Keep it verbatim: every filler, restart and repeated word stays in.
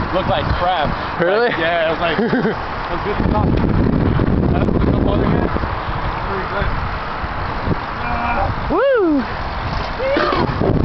looked like crap. Really? Like, yeah, it was like, it was good stuff. That was the ball again. Pretty good. Woo!